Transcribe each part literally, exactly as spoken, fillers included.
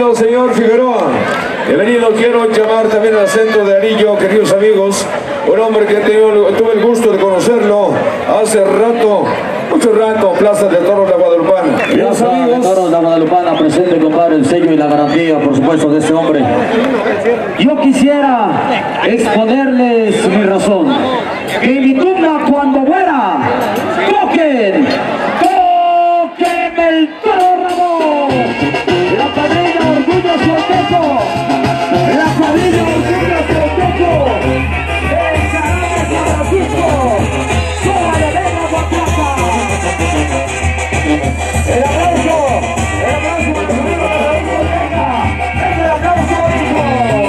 Bienvenido, señor Figueroa. Bienvenido. Quiero llamar también al centro de Arillo, queridos amigos. Un hombre que he tenido, tuve el gusto de conocerlo hace rato, mucho rato, Plaza de Toros de Guadalupana. Plaza de Toros de Guadalupana, presente, compadre, el sello y la garantía, por supuesto, de este hombre. Yo quisiera exponerles mi razón. Que mi tumba cuando muera, toquen, toquen el toro Ramón. La cuadrilla Orgullo Solteco, la cuadrilla Orgullo Solteco, el Caramba San Francisco, Sola de Vega, Guaplaca. El aplauso, el aplauso para su amigo Raúl Vega, es el aplauso hijo.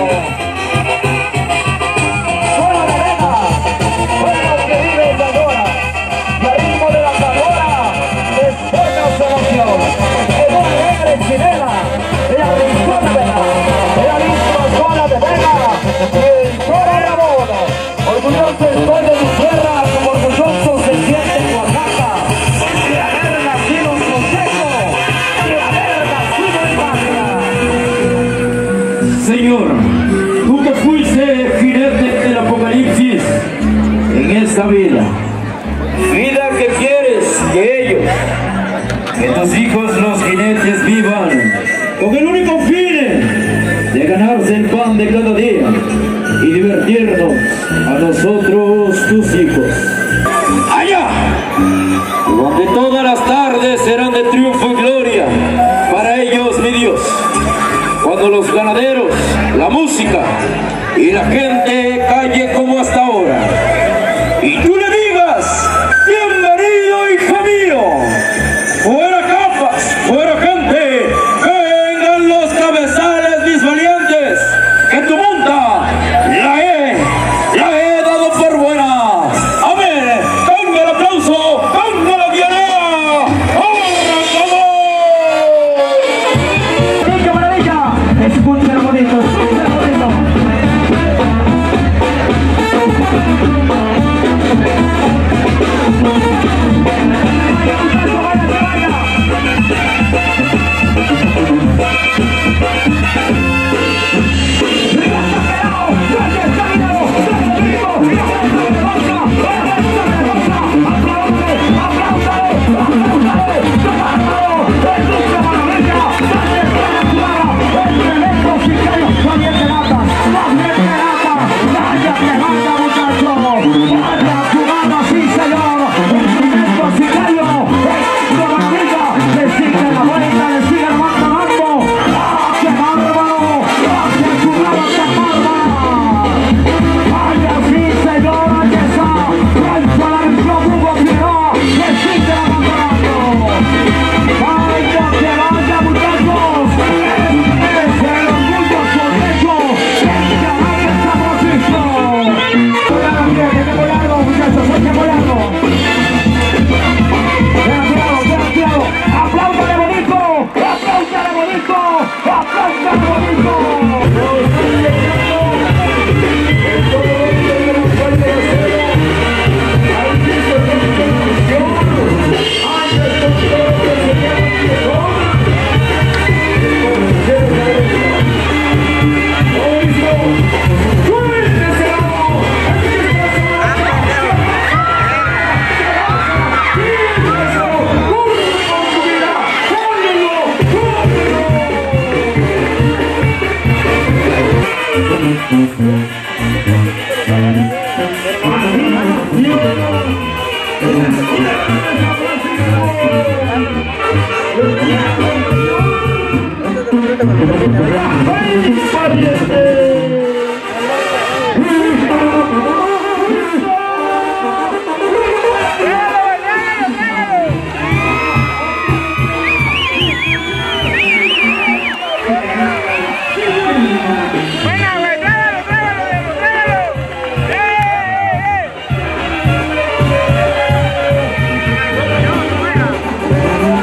Sola de Vega, bueno que vive el Zamora, y al ritmo de la Zamora, es buena observación. El hombre alegre chilena, la rincón de Vega, la misma Sola de Vega, y el toro Ramón. Orgulloso estoy de mi tierra, como orgulloso se siente en Oaxaca, de haber nacido en Consejo, de haber nacido en Patria. Señor, tú que fuiste jinete del Apocalipsis en esta vida, vida que quieres que ellos, que tus hijos los jinetes vivan con el único fin de ganarse el pan de cada día y divertirnos a nosotros, tus hijos. ¡Allá! Durante todas las tardes serán de triunfo y gloria para ellos, mi Dios. Cuando los ganaderos, la música y la gente calle como hasta ahora, y tú le digas, bienvenido, hijo mío, fuera capas, fuera gente, vengan los cabezales, mis valientes, que tu monta la he, la he dado por buena. Amén. Venga el aplauso, venga la diana. ¡Ahora, vamos! ¡Qué maravilla! Escúchalo bonito, escúchalo bonito.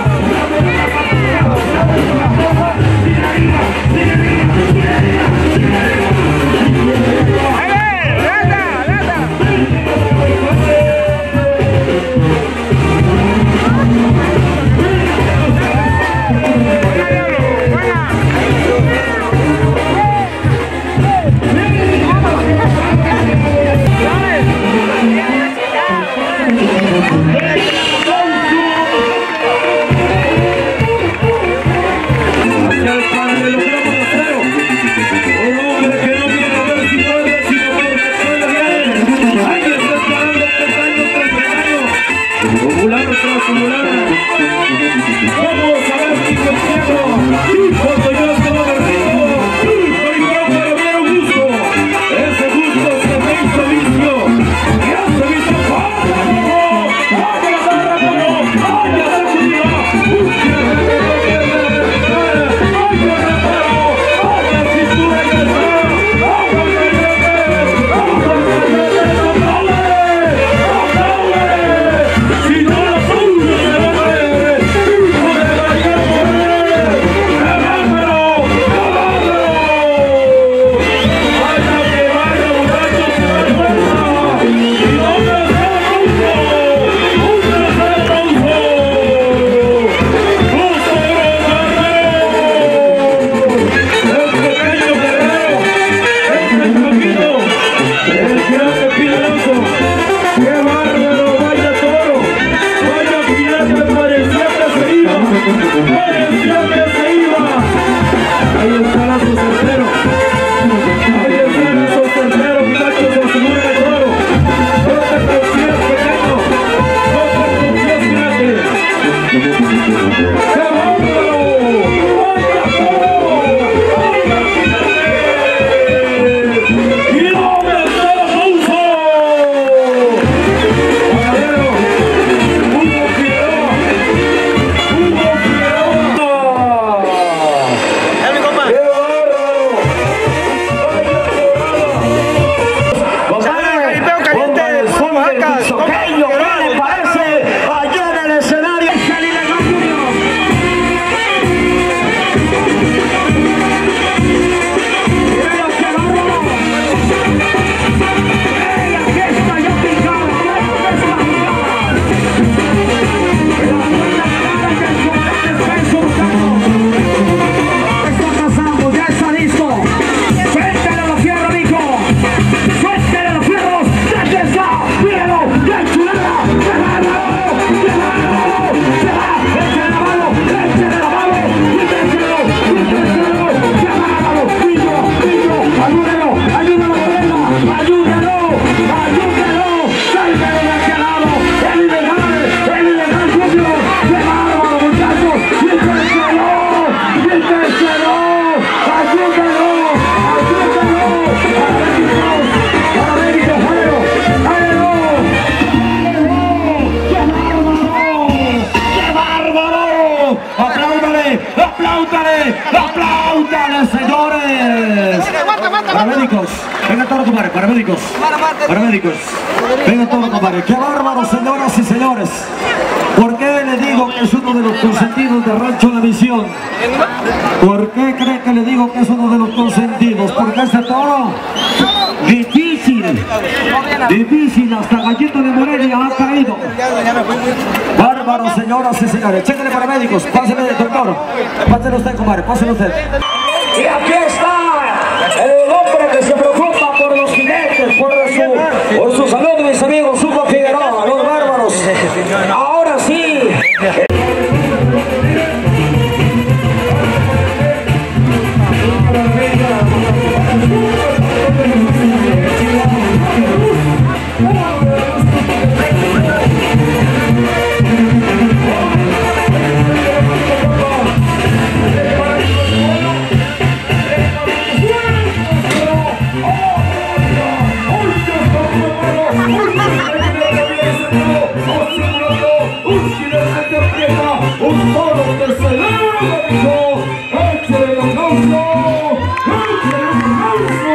Yeah. ¡Apláutale! ¡Apláutale, señores! Paramédicos, vengan todos, compadre, paramédicos. Paramédicos, vengan todos, compadre. ¡Qué bárbaro, señoras y señores! ¿Por qué le digo que es uno de los consentidos de Rancho La Misión? ¿Por qué cree que le digo que es uno de los consentidos? Porque este toro, difícil, difícil, hasta Gallito de Morelia ha caído. Bárbaro, señoras y señores. Chéquenle, paramédicos, pásele, doctor. Pásele usted, compadre, pásele usted. Y aquí está el hombre que se preocupa por los jinetes, por su, por su salud, mis amigos, Hugo Figueroa, los bárbaros. Ahora sí. Un toro que celebra, dijo, échale el aplauso, échale el aplauso.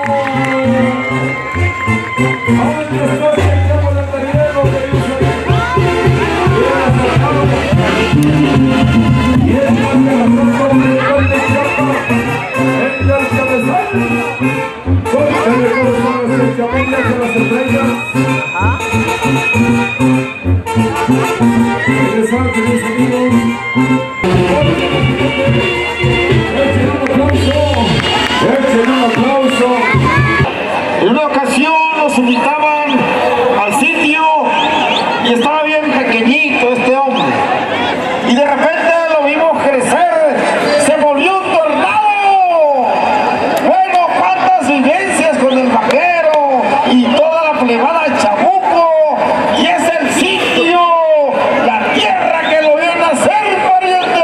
Ahora está el campo del Tarinero que dice, y es más de la ropa de grande chapa, en el cabezal, con el cabezal de las chamellas de las estrellas. Regresante, mis amigos. Echen un aplauso. Echen un aplauso. En una ocasión nos invitaban al sitio y estaba bien pequeñito este hombre. Y de repente lo vimos crecer. Se volvió un tornado. Bueno, cuántas vivencias con el vaquero y toda la plebada de Chabuco. Y es el sitio. La tierra que lo vio nacer, pariente.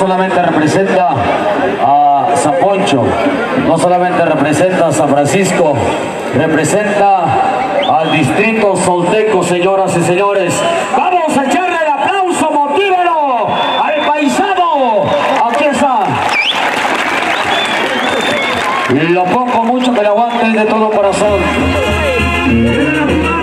solamente representa a San Poncho, no solamente representa a San Francisco, representa al distrito solteco, señoras y señores. Vamos a echarle el aplauso, motívelo al paisano. Aquí está. Lo poco mucho que le aguante de todo corazón.